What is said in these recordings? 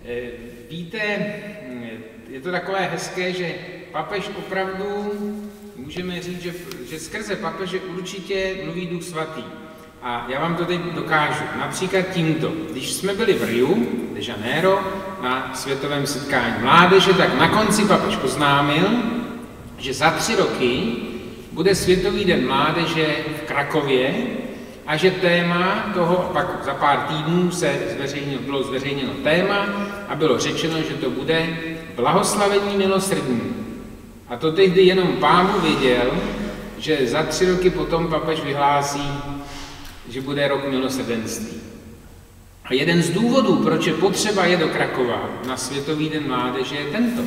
Víte, je to takové hezké, že papež opravdu, můžeme říct, že skrze papeže určitě mluví Duch Svatý. A já vám to teď dokážu. Například tímto. Když jsme byli v Rio de Janeiro na světovém setkání mládeže, tak na konci papež oznámil, že za 3 roky bude Světový den mládeže v Krakově a že téma toho, pak za pár týdnů bylo zveřejněno téma a bylo řečeno, že to bude blahoslavení milosrdní. A to tehdy jenom Pán Bůh věděl, že za 3 roky potom papež vyhlásí, že bude rok milosrdenství. A jeden z důvodů, proč je potřeba jet do Krakova na Světový den mládeže, je tento.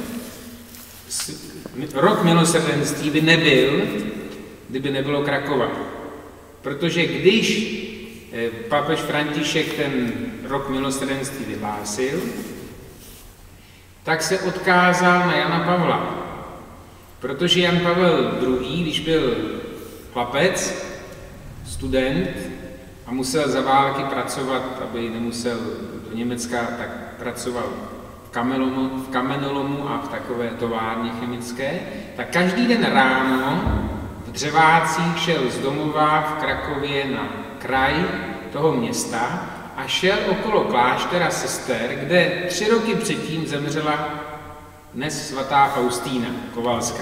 Rok milosrdenství by nebyl, kdyby nebylo Krakova. Protože když papež František ten rok milosrdenství vyhlásil, tak se odkázal na Jana Pavla. Protože Jan Pavel II., když byl chlapec, student a musel za války pracovat, aby nemusel do Německa, tak pracoval v kamenolomu a v takové továrně chemické, tak každý den ráno v Dřevácích šel z domova v Krakově na kraj toho města a šel okolo kláštera sester, kde 3 roky předtím zemřela dnes svatá Faustína Kovalská.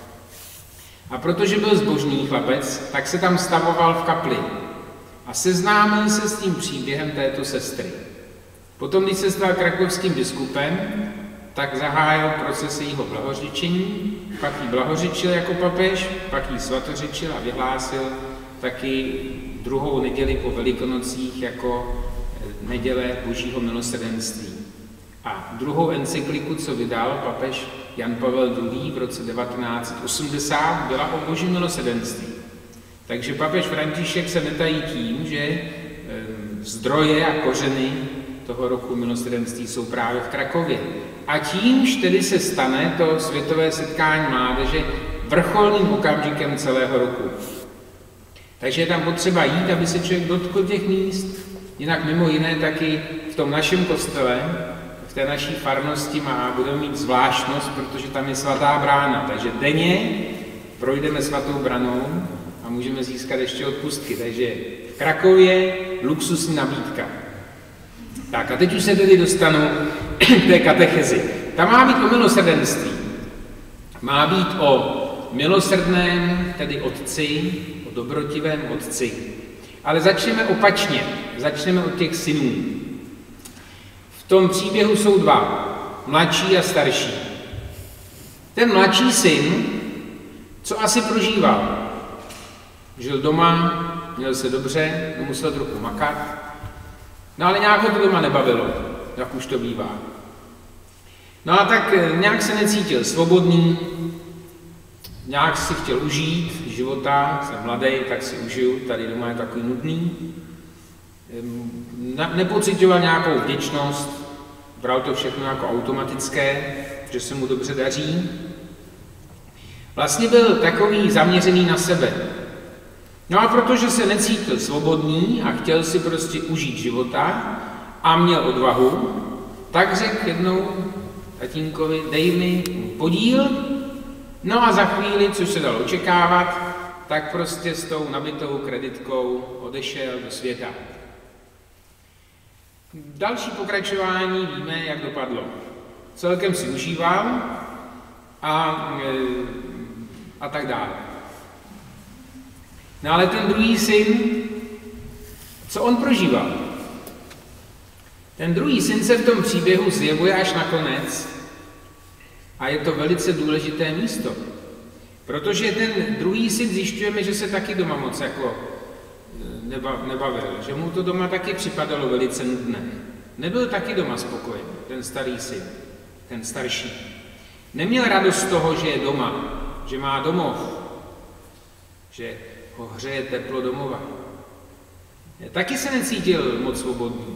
A protože byl zbožný chlapec, tak se tam stavoval v kapli a seznámil se s tím příběhem této sestry. Potom, když se stal krakovským biskupem, tak zahájil proces jejího blahořečení, pak ji blahořečil jako papež, pak ji svatořečil a vyhlásil taky 2. neděli po Velikonocích jako neděle Božího milosrdenství. A 2. encykliku, co vydal papež Jan Pavel II. V roce 1980, byla o Božím milosrdenství. Takže papež František se netají tím, že zdroje a kořeny toho roku milosrdenství jsou právě v Krakově. A tímž tedy se stane to světové setkání mládeže vrcholným okamžikem celého roku. Takže je tam potřeba jít, aby se člověk dotkl těch míst. Jinak mimo jiné taky v tom našem kostele, v té naší farnosti budeme mít zvláštnost, protože tam je svatá brána. Takže denně projdeme svatou branou a můžeme získat ještě odpustky. Takže v Krakově luxusní nabídka. Tak a teď už se tedy dostanu k té katechezi. Tam má být o milosrdenství. Má být o milosrdném, tedy otci, o dobrotivém otci. Ale začneme opačně. Začneme od těch synů. V tom příběhu jsou 2. Mladší a starší. Ten mladší syn, co asi prožíval? Žil doma, měl se dobře, musel trochu makat, no ale nějak ho to doma nebavilo, jak už to bývá. No a tak nějak se necítil svobodný, nějak si chtěl užít života, jsem mladý, tak si užiju, tady doma je takový nudný. Nepocitoval nějakou vděčnost, bral to všechno jako automatické, že se mu dobře daří. Vlastně byl takový zaměřený na sebe. No a protože se necítil svobodný a chtěl si prostě užít života a měl odvahu, tak řekl jednou tatínkovi, dej mi podíl, no a za chvíli, což se dalo očekávat, tak prostě s tou nabitou kreditkou odešel do světa. Další pokračování víme, jak dopadlo. Celkem si užíval a tak dále. No ale ten druhý syn, co on prožíval? Ten druhý syn se v tom příběhu zjevuje až nakonec a je to velice důležité místo. Protože ten druhý syn zjišťujeme, že se taky doma moc jako nebavil, že mu to doma taky připadalo velice nudné. Nebyl taky doma spokojen, ten starý syn, ten starší. Neměl radost z toho, že je doma, že má domov, že ho hřeje teplo domova. Taky se necítil moc svobodný.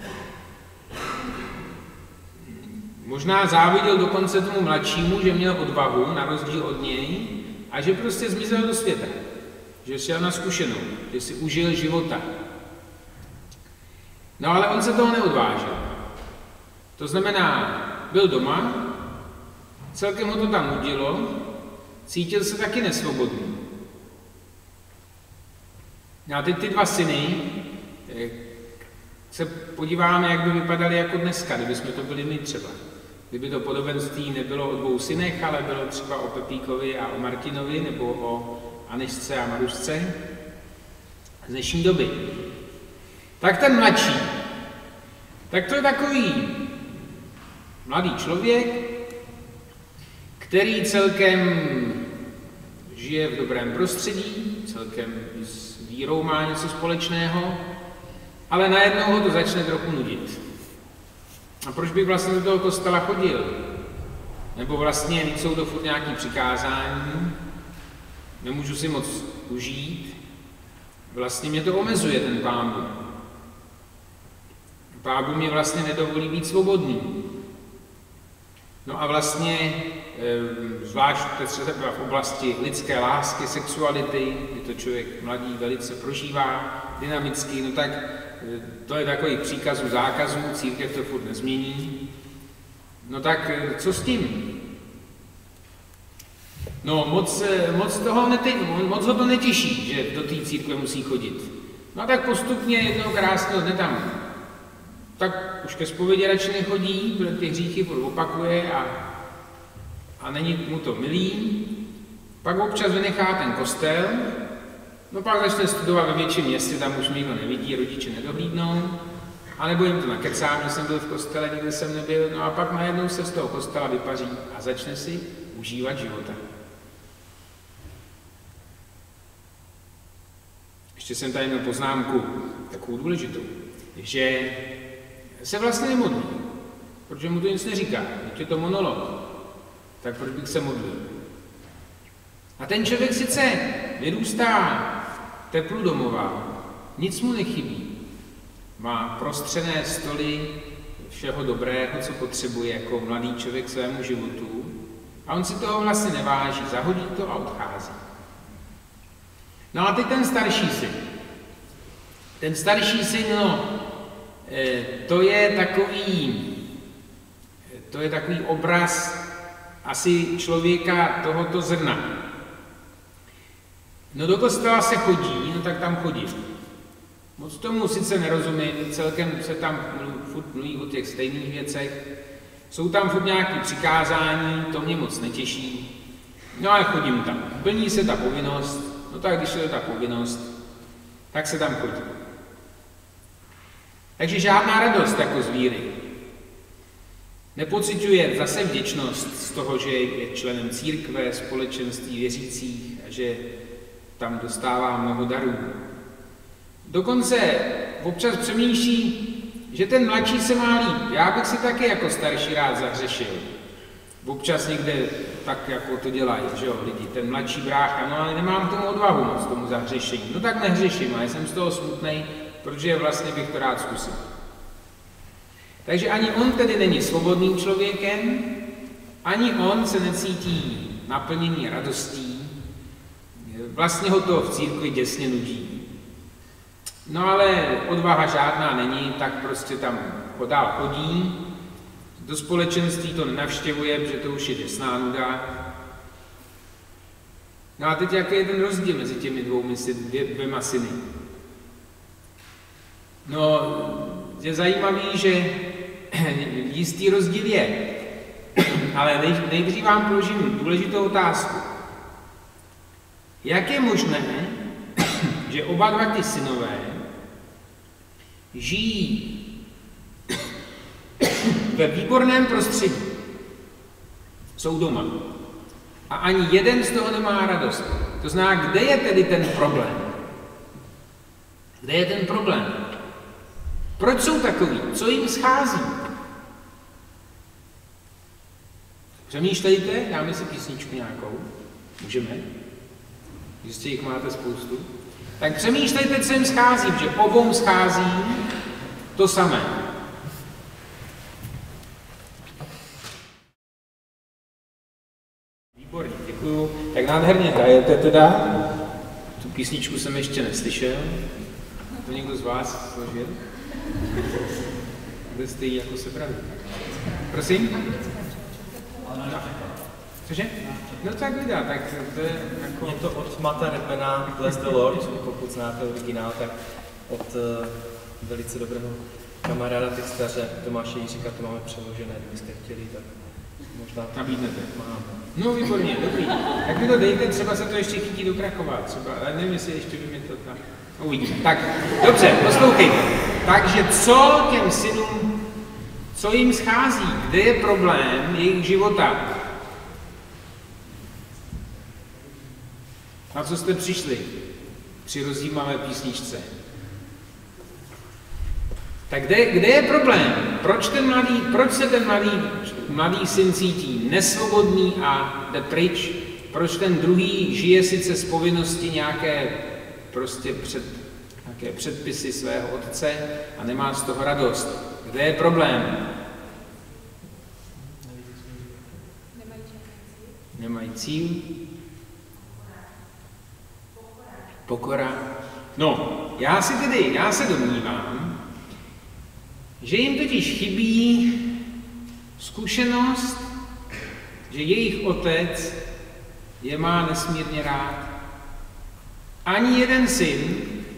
Možná záviděl dokonce tomu mladšímu, že měl odvahu, na rozdíl od něj, a že prostě zmizel do světa. Že šel na zkušenou, že si užil života. No ale on se toho neodvážil. To znamená, byl doma, celkem ho to tam nudilo, cítil se taky nesvobodný. A teď ty dva syny se podíváme, jak by vypadaly jako dneska, kdyby jsme to byli my třeba. Kdyby to podobenství nebylo o dvou synech, ale bylo třeba o Pepíkovi a o Martinovi, nebo o Anežce a Marušce z dnešní doby. Tak ten mladší, tak to je takový mladý člověk, který celkem žije v dobrém prostředí, celkem s vírou má něco společného, ale najednou ho to začne trochu nudit. A proč bych vlastně do toho kostela chodil? Nebo vlastně víc jsou to furt nějaké přikázání, nemůžu si moc užít, vlastně mě to omezuje ten Pán Bůh. Pán Bůh mě vlastně nedovolí být svobodný. No a vlastně, zvlášť třeba v oblasti lidské lásky, sexuality, kdy to člověk mladý velice prožívá dynamicky, no tak to je takových příkazů, zákazů, církev to furt nezmění. No tak co s tím? No moc ho to netěší, že do té církve musí chodit. No tak postupně jednoho krásného dne tam tak už ke zpovědi radši nechodí, protože ty hříchy opakuje a není mu to milý. Pak občas vynechá ten kostel, no pak začne studovat ve větším městě, tam už nikdo nevidí, rodiče nedohlídnou, anebo jim to nakecám, že jsem byl v kostele, nikde jsem nebyl, no a pak najednou se z toho kostela vypaří a začne si užívat života. Ještě jsem tady měl poznámku, takovou důležitou, že se vlastně nemodlí, protože mu to nic neříká, když je to monolog, tak proč bych se modlil? A ten člověk sice vyrůstá v teplu domova, nic mu nechybí, má prostřené stoly všeho dobrého, co potřebuje jako mladý člověk svému životu, a on si toho vlastně neváží, zahodí to a odchází. No a teď ten starší syn. Ten starší syn, no, to je takový obraz asi člověka tohoto zrna. No do kostela se chodí, no tak tam chodí. Moc tomu sice nerozumím, celkem se tam furt mluví o těch stejných věcech. Jsou tam furt nějaké přikázání, to mě moc netěší. No ale chodím tam. Plní se ta povinnost, no tak když je ta povinnost, tak se tam chodí. Takže žádná radost jako z víry. Nepociťuje zase vděčnost z toho, že je členem církve, společenství věřících a že tam dostává mnoho darů. Dokonce občas přemýšlí, že ten mladší se má líp. Já bych si taky jako starší rád zahřešil. Občas někde tak jako to dělají, že jo, lidi. Ten mladší brácha, no ale nemám tomu odvahu moc, tomu zahřešení. No tak nehřeším, ale jsem z toho smutnej, protože vlastně bych to rád zkusil. Takže ani on tedy není svobodným člověkem, ani on se necítí naplněný radostí, vlastně ho to v církvi děsně nudí. No ale odvaha žádná není, tak prostě tam dál chodí, do společenství to nenavštěvuje, protože to už je děsná nuda. No a teď jaký je ten rozdíl mezi těmi dvěma syny? No, je zajímavý, že jistý rozdíl je, ale nejdřív vám položím důležitou otázku. Jak je možné, že oba dva ty synové žijí ve výborném prostředí, jsou doma a ani jeden z toho nemá radost? To znamená, kde je tedy ten problém? Kde je ten problém? Proč jsou takový? Co jim schází? Přemýšlejte, dáme si písničku nějakou. Můžeme? Jistě jich máte spoustu. Tak přemýšlejte, co jim schází, že obou schází to samé. Výborně, děkuju. Tak nádherně hrajete teda. Tu písničku jsem ještě neslyšel. To někdo z vás složil? Kde jste ji jako sebrali? Prosím? Cože? No tak vydá, tak to je jako... Je to od Matta Repena, Bless the Lord, pokud znáte originál, tak od velice dobrého kamaráda textaře Tomáše Jiříka, to máme přeložené, kdybyste chtěli, tak možná to nabídnete. máme. No výborně, dobrý. Tak mi to dejte, třeba se to ještě chytí do Krakova, třeba, ale nevím, jestli ještě by mi to tam... Uvidíme. Tak, dobře, poslouchejte. Takže co těm synům, co jim schází, kde je problém jejich života? Na co jste přišli při rozjímavé písničce? Tak kde je problém? Proč se ten mladý syn cítí nesvobodný a jde pryč? Proč ten druhý žije sice z povinnosti nějaké předpisy svého otce a nemá z toho radost? Kde je problém? Nemají cíl? Pokora. No, já se domnívám, že jim totiž chybí zkušenost, že jejich otec je má nesmírně rád. Ani jeden syn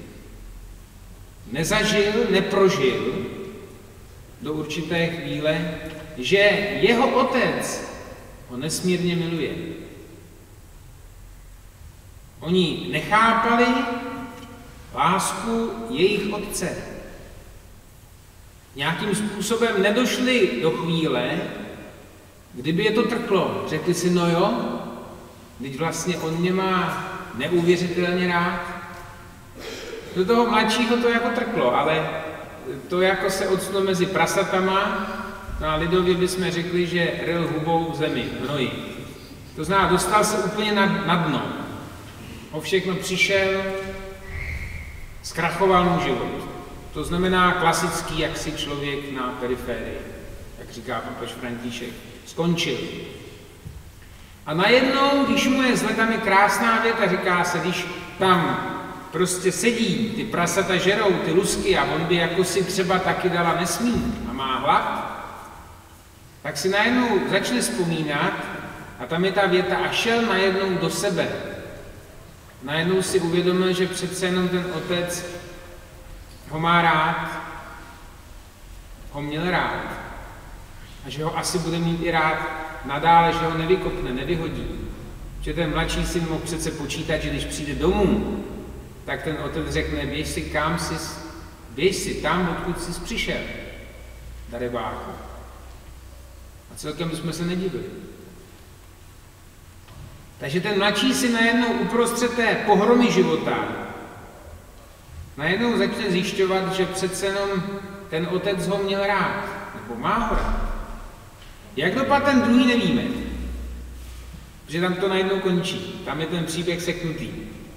neprožil do určité chvíle, že jeho otec ho nesmírně miluje. Oni nechápali lásku jejich otce. Nějakým způsobem nedošli do chvíle, kdyby je to trklo. Řekli si, no jo, teď vlastně on mě má neuvěřitelně rád. Do toho mladšího to jako trklo, ale to jako se odstlo mezi prasatama, no a lidově bychom řekli, že ryl hubou v zemi, v hnoji. To znamená, dostal se úplně na dno. O všechno přišel, zkrachoval mu život. To znamená klasický jaksi člověk na periferii, jak říká papež František. Skončil. A najednou, když mu je tam je krásná věta, říká se, když tam prostě sedí, ty prasata žerou, ty lusky a on by jako si třeba taky dala nesmí a má hlad, tak si najednou začne vzpomínat a tam je ta věta a šel najednou do sebe. Najednou si uvědomil, že přece jenom ten otec ho má rád, ho měl rád a že ho asi bude mít i rád nadále, že ho nevykopne, nevyhodí. Že ten mladší syn mohl přece počítat, že když přijde domů, tak ten otec řekne, běž si tam, odkud jsi přišel, darebáku. A celkem jsme se nedivili. Takže ten mladší syn najednou uprostřed té pohromy života najednou začne zjišťovat, že přece jenom ten otec ho měl rád, nebo má ho rád. Jak dopadl ten druhý, nevíme. Protože tam to najednou končí. Tam je ten příběh seknutý.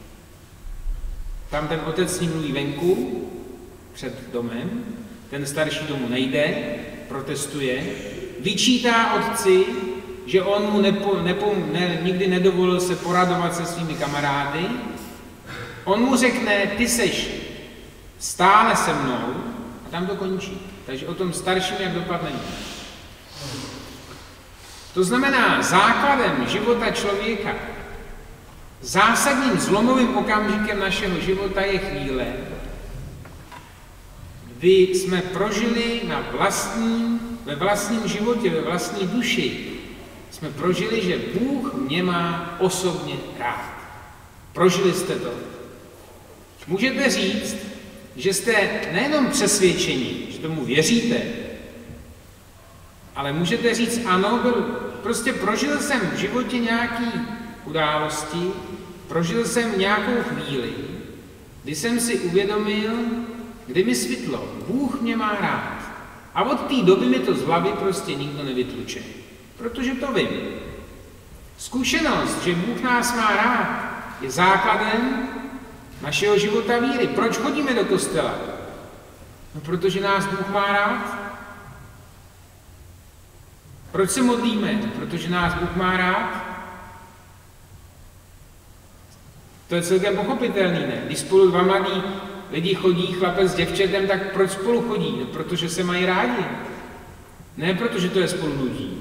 Tam ten otec s ním mluví venku, před domem, ten starší domů nejde, protestuje, vyčítá otci, že on mu nikdy nedovolil se poradovat se svými kamarády. On mu řekne, ty seš stále se mnou a tam to končí. Takže o tom starším, jak dopadne. To znamená, základem života člověka, zásadním zlomovým okamžikem našeho života je chvíle, kdy jsme prožili ve vlastním životě, ve vlastní duši, jsme prožili, že Bůh mě má osobně rád. Prožili jste to. Můžete říct, že jste nejenom přesvědčeni, že tomu věříte, ale můžete říct, ano, prostě prožil jsem v životě nějaké události, prožil jsem nějakou chvíli, kdy jsem si uvědomil, kdy mi svitlo, Bůh mě má rád. A od té doby mi to z hlavy prostě nikdo nevytluče. Protože to vím. Zkušenost, že Bůh nás má rád, je základem našeho života víry. Proč chodíme do kostela? No, protože nás Bůh má rád. Proč se modlíme? Protože nás Bůh má rád. To je celkem pochopitelný, ne? Když spolu dva mladí lidi chodí, chlapec s děvčetem, tak proč spolu chodí? No, protože se mají rádi. Ne protože to je spolu nudí.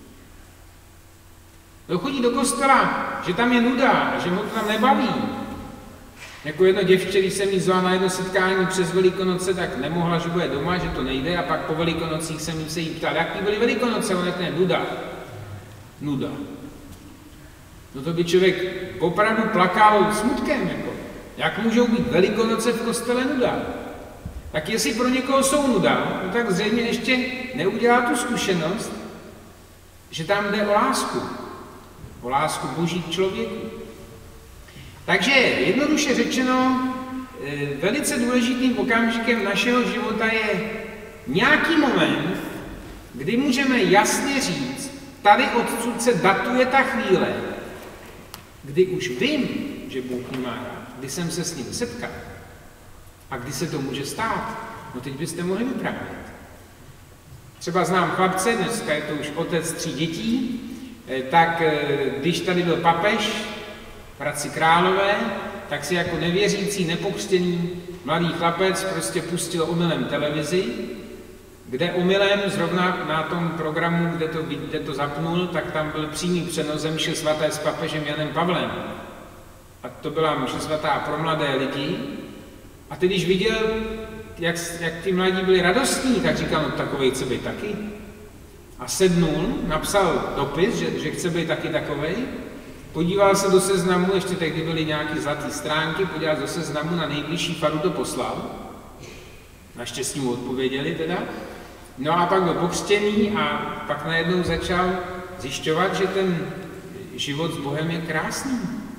To chodí do kostela, že tam je nuda a že mu to tam nebaví. Jako jedno děvče, když jsem jí zval na jedno setkání přes Velikonoce, tak nemohla, že bude doma, že to nejde, a pak po Velikonocích jsem se jí ptal, jaký byly Velikonoce, ona řekne, nuda. Nuda. No to by člověk opravdu plakal smutkem, jako. Jak můžou být Velikonoce v kostele nuda? Tak jestli pro někoho jsou nuda, no tak zřejmě ještě neudělá tu zkušenost, že tam jde o lásku. O lásku Boží k člověku. Takže jednoduše řečeno, velice důležitým okamžikem našeho života je nějaký moment, kdy můžeme jasně říct, tady odsud se datuje ta chvíle, kdy už vím, že Bůh mě má rád, kdy jsem se s ním setkal a kdy se to může stát. No teď byste mohli vyprávět. Třeba znám chlapce, dneska je to už otec 3 dětí, tak když tady byl papež v Hradci Králové, tak si jako nevěřící, nepokřtěný mladý chlapec prostě pustil omylem televizi, kde omylem zrovna na tom programu, kde to zapnul, tak tam byl přímý přenos mše svaté s papežem Janem Pavlem. A to byla mše svatá pro mladé lidi. A teď, když viděl, jak ti mladí byli radostní, tak říkal, no takovej chce být taky. A sednul, napsal dopis, že chce být taky takovej, podíval se do seznamu, ještě tehdy byly nějaké zlaté stránky, podíval se do seznamu, na nejbližší faru to poslal. Naštěstí mu odpověděli teda. No a pak byl pokřtěný a pak najednou začal zjišťovat, že ten život s Bohem je krásný.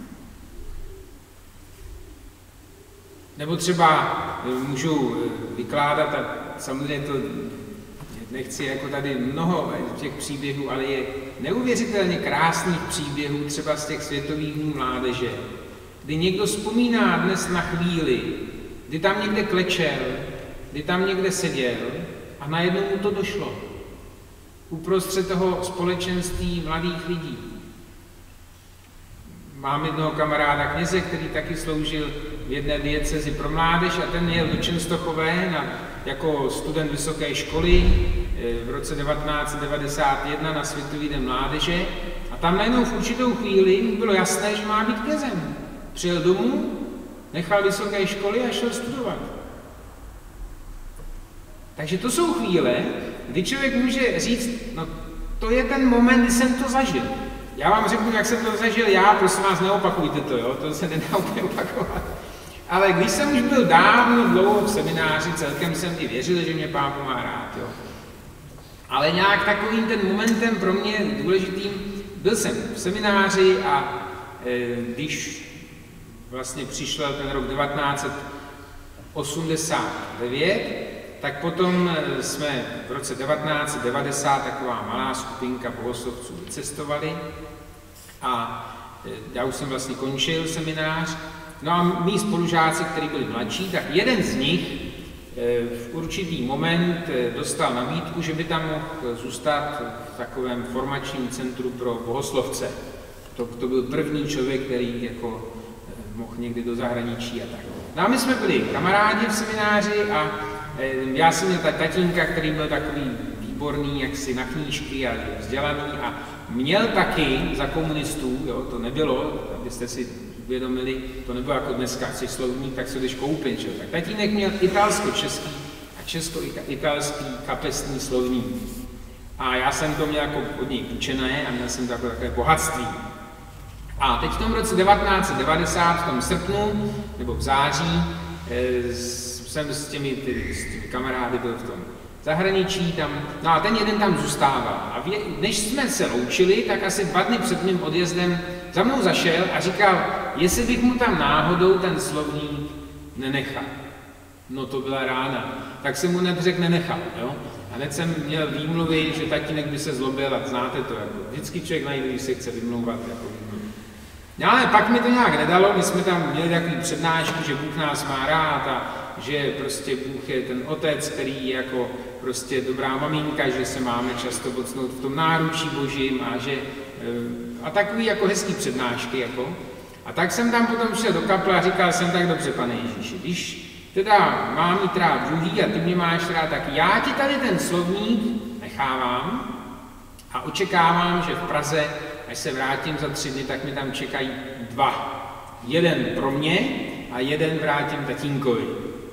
Nebo třeba můžu vykládat, a samozřejmě to nechci jako tady mnoho těch příběhů, ale je neuvěřitelně krásných příběhů třeba z těch světových dnů mládeže, kdy někdo vzpomíná dnes na chvíli, kdy tam někde klečel, kdy tam někde seděl a najednou mu to došlo. Uprostřed toho společenství mladých lidí. Mám jednoho kamaráda kněze, který taky sloužil v jedné diecezi pro mládež a ten jel do Čenstochové jako student vysoké školy v roce 1991 na Světový den mládeže a tam najednou v určitou chvíli mu bylo jasné, že má být knězem. Přijel domů, nechal vysoké školy a šel studovat. Takže to jsou chvíle, kdy člověk může říct, no to je ten moment, kdy jsem to zažil. Já vám řeknu, jak jsem to zažil já, prosím vás, neopakujte to, jo? To se nedá úplně opakovat. Ale když jsem už byl dávno dlouho v semináři, celkem jsem i věřil, že mě Pán má rád, jo? Ale nějak takovým ten momentem pro mě důležitým, byl jsem v semináři a když vlastně přišel ten rok 1989, tak potom jsme v roce 1990 taková malá skupinka bohoslovců vycestovali a já už jsem vlastně končil seminář. No a mý spolužáci, kteří byli mladší, tak jeden z nich v určitý moment dostal nabídku, že by tam mohl zůstat v takovém formačním centru pro bohoslovce. To byl první člověk, který jako mohl někdy do zahraničí a tak. No a my jsme byli kamarádi v semináři a já jsem měl tatínka, který byl takový výborný, jaksi na knížky a vzdělaný a měl taky za komunistů, jo, to nebylo, abyste si uvědomili, to nebylo jako dneska, jsi slovník, tak se jdeš koupit, že? Tak tatínek měl italsko-český a česko-italský kapesní slovník. A já jsem to měl jako od něj půjčené a měl jsem to jako takové bohatství. A teď v tom roce 1990, v tom srpnu, nebo v září, jsem s těmi kamarády byl v tom zahraničí, no a ten jeden tam zůstával. A než jsme se loučili, tak asi 2 dny před mým odjezdem za mnou zašel a říkal, jestli bych mu tam náhodou ten slovník nenechal. No to byla rána. Tak jsem mu nedřekl nenechal, jo. A hned jsem měl výmluvy, že tatínek by se zlobil a znáte to, jako vždycky člověk najde, když se chce vymlouvat, jako výmluvy. No ale pak mi to nějak nedalo, my jsme tam měli takový přednášku, že Bůh nás má rád a že prostě Bůh je ten otec, který je jako prostě dobrá maminka, že se máme často ocnout v tom náručí Božím a takový jako hezký přednášky jako. A tak jsem tam potom šel do kaple a říkal jsem tak, dobře, Pane Ježíši, když teda mám mít rád druhý a ty mě máš rád, tak já ti tady ten slovník nechávám a očekávám, že v Praze, až se vrátím za 3 dny, tak mi tam čekají 2. Jeden pro mě a jeden vrátím tatínkovi.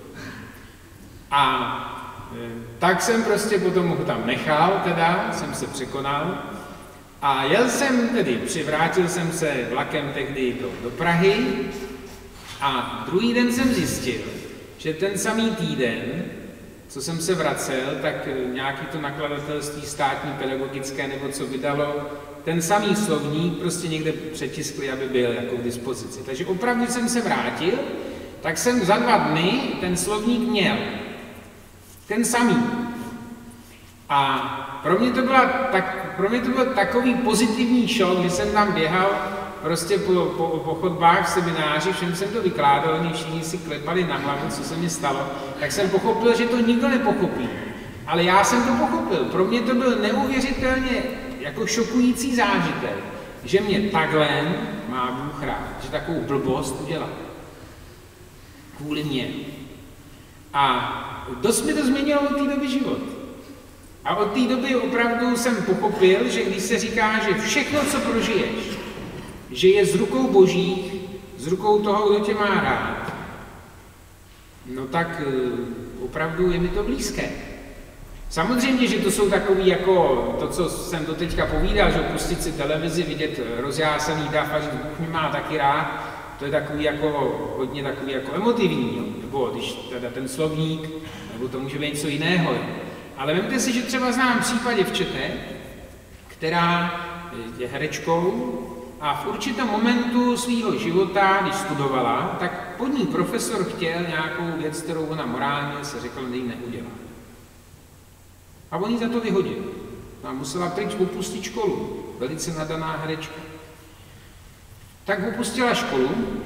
A tak jsem prostě potom ho tam nechal, teda jsem se překonal a vrátil jsem se vlakem tehdy do Prahy a druhý den jsem zjistil, že ten samý týden, co jsem se vracel, tak nějaký to nakladatelství státní pedagogické nebo co vydalo, ten samý slovník prostě někde přetiskli, aby byl jako k dispozici. Takže opravdu jsem se vrátil, tak jsem za 2 dny ten slovník měl. Ten samý. A pro mě to byl takový pozitivní šok, že jsem tam běhal prostě po chodbách v semináři, všem jsem to vykládal, oni všichni si klepali na hlavu, co se mi stalo, tak jsem pochopil, že to nikdo nepochopí. Ale já jsem to pochopil. Pro mě to byl neuvěřitelně jako šokující zážitek, že mě takhle má Bůh rád, že takovou blbost udělal. Kvůli mě. A dost mi to změnilo od té doby život. A od té doby opravdu jsem pochopil, že když se říká, že všechno, co prožiješ, že je z rukou Božích, z rukou toho, kdo tě má rád, no tak opravdu je mi to blízké. Samozřejmě, že to jsou takový jako to, co jsem to teďka povídal, že pustit si televizi, vidět rozjásaný dav a říct, Bůh mě má taky rád, to je takový jako, hodně takový jako emotivní, jo? Nebo když teda ten slovník, nebo to může být něco jiného. Jo? Ale vemte si, že třeba znám případ děvčete, která je herečkou a v určitém momentu svého života, když studovala, tak pod ní profesor chtěl nějakou věc, kterou ona morálně se řekl, že ji neudělá. A on ji za to vyhodil. A musela pryč opustit školu. Velice nadaná herečka. Tak opustila školu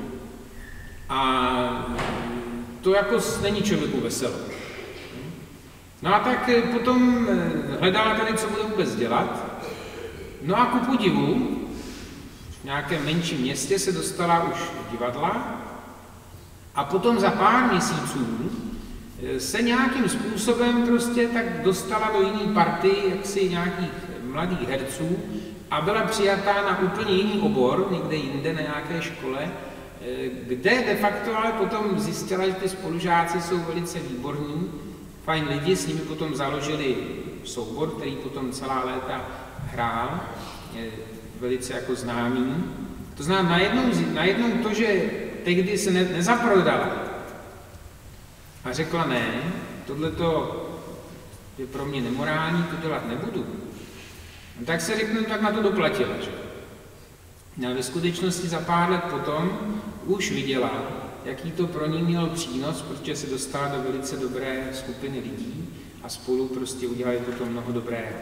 a to jako není člověku veselo. No a tak potom hledala tady, co bude vůbec dělat. No a ku podivu, v nějakém menším městě se dostala už do divadla a potom za pár měsíců se nějakým způsobem prostě tak dostala do jiný party, jaksi nějakých mladých herců a byla přijatá na úplně jiný obor, někde jinde, na nějaké škole, kde de facto ale potom zjistila, že ty spolužáci jsou velice výborní, fajn lidi, s nimi potom založili soubor, který potom celá léta hrál, je velice jako známý. To znamená najednou to, že tehdy se nezaprodala a řekla ne, tohleto je pro mě nemorální, to dělat nebudu. No, tak se řeknu, tak na to doplatila, že? No, ve skutečnosti za pár let potom už viděla, jaký to pro ní měl přínos, protože se dostala do velice dobré skupiny lidí a spolu prostě udělali potom mnoho dobrého.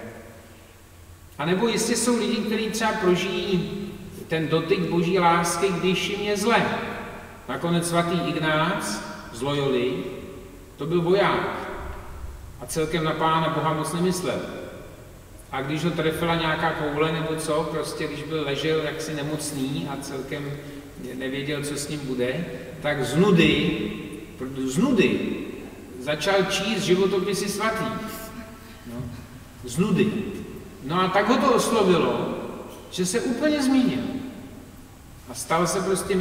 A nebo jistě jsou lidi, kteří třeba prožijí ten dotyk boží lásky, když jim je zle. Nakonec svatý Ignác z Loyoli, to byl voják a celkem na Pána Boha moc nemyslel. A když ho trefila nějaká koule nebo co, prostě když byl ležel jaksi nemocný a celkem nevěděl, co s ním bude, tak z nudy začal číst životopisy svatých. No, z nudy. No a tak ho to oslovilo, že se úplně změnil. A stal se prostě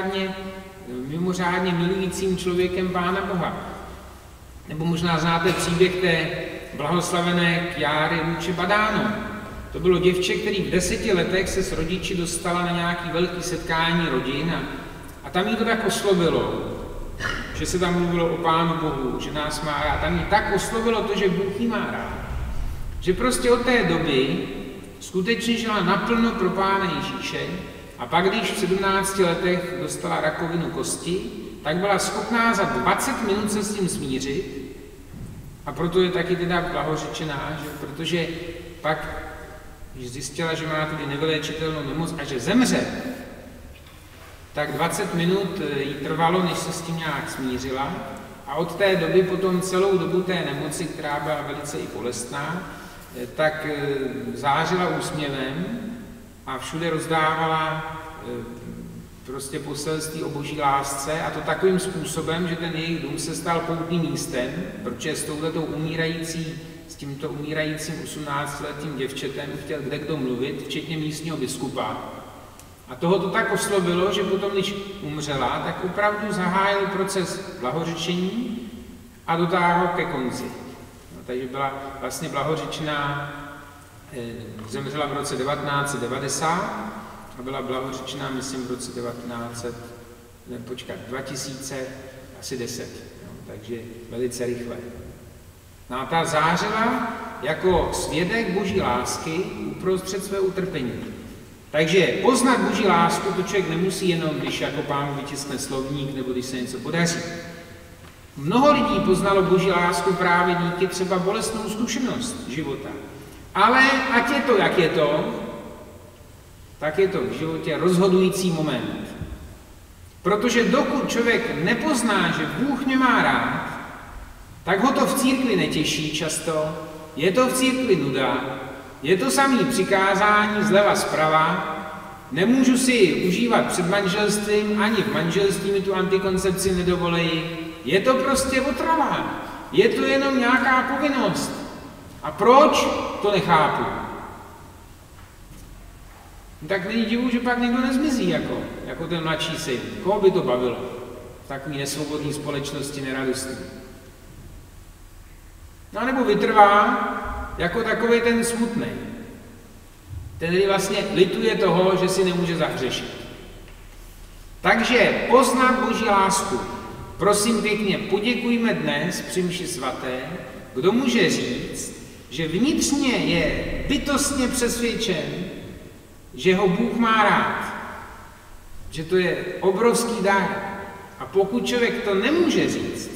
mimořádně milujícím člověkem Pána Boha. Nebo možná znáte příběh té blahoslavené Chiary Luce Badano. To bylo děvče, který v 10 letech se s rodiči dostala na nějaké velké setkání rodin a tam jí to tak oslovilo, že se tam mluvilo o Pánu Bohu, že nás má rád. Tam jí tak oslovilo to, že Bůh jí má rád. Že prostě od té doby skutečně žila naplno pro Pána Ježíše a pak, když v 17 letech dostala rakovinu kosti, tak byla schopná za 20 minut se s tím smířit a proto je taky teda blahořečená, že? Protože pak, když zjistila, že má tedy nevyléčitelnou nemoc a že zemře, tak 20 minut jí trvalo, než se s tím nějak smířila a od té doby potom celou dobu té nemoci, která byla velice i bolestná, tak zářila úsměvem a všude rozdávala prostě poselství o boží lásce, a to takovým způsobem, že ten jejich dům se stal poutním místem, protože s tímto umírajícím 18letým děvčetem chtěl kdekdo mluvit, včetně místního biskupa. A toho to tak oslovilo, že potom, když umřela, tak opravdu zahájil proces blahořečení a dotáhl ke konci. No, takže byla vlastně blahořečená, zemřela v roce 1990 a byla blahořečená, myslím, v roce 2010, no, takže velice rychle. No a ta zářila jako svědek boží lásky uprostřed svého utrpení. Takže poznat boží lásku to člověk nemusí jenom, když jako Pán vytiskne slovník nebo když se něco podaří. Mnoho lidí poznalo boží lásku právě díky třeba bolestnou zkušenost života. Ale ať je to, jak je to, tak je to v životě rozhodující moment. Protože dokud člověk nepozná, že Bůh mě má rád, tak ho to v církvi netěší často, je to v církvi nuda, je to samý přikázání zleva zprava, nemůžu si užívat před manželstvím, ani v manželství mi tu antikoncepci nedovolejí, je to prostě otrava, je to jenom nějaká povinnost. A proč? To nechápu. Tak není divu, že pak někdo nezmizí jako ten mladší syn. Koho by to bavilo v takové nesvobodné společnosti neradostný? No nebo vytrvá jako takový ten smutný. Ten vlastně lituje toho, že si nemůže zahřešit. Takže poznat boží lásku. Prosím pěkně, poděkujme dnes při mši svaté, kdo může říct, že vnitřně je bytostně přesvědčen, že ho Bůh má rád. Že to je obrovský dar. A pokud člověk to nemůže říct,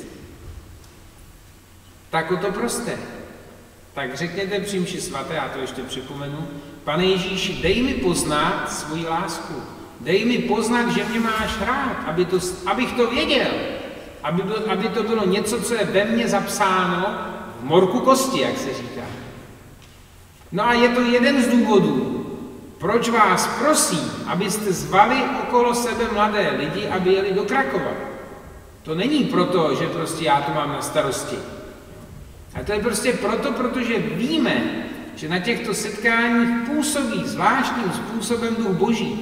tak o to prosté. Tak řekněte při mši svaté, já to ještě připomenu, Pane Ježíši, dej mi poznat svoji lásku. Dej mi poznat, že mě máš rád, abych to věděl. Aby to bylo něco, co je ve mně zapsáno v morku kosti, jak se říká. No a je to jeden z důvodů, proč vás prosím, abyste zvali okolo sebe mladé lidi, aby jeli do Krakova. To není proto, že prostě já to mám na starosti. A to je prostě proto, protože víme, že na těchto setkáních působí zvláštním způsobem Duch Boží.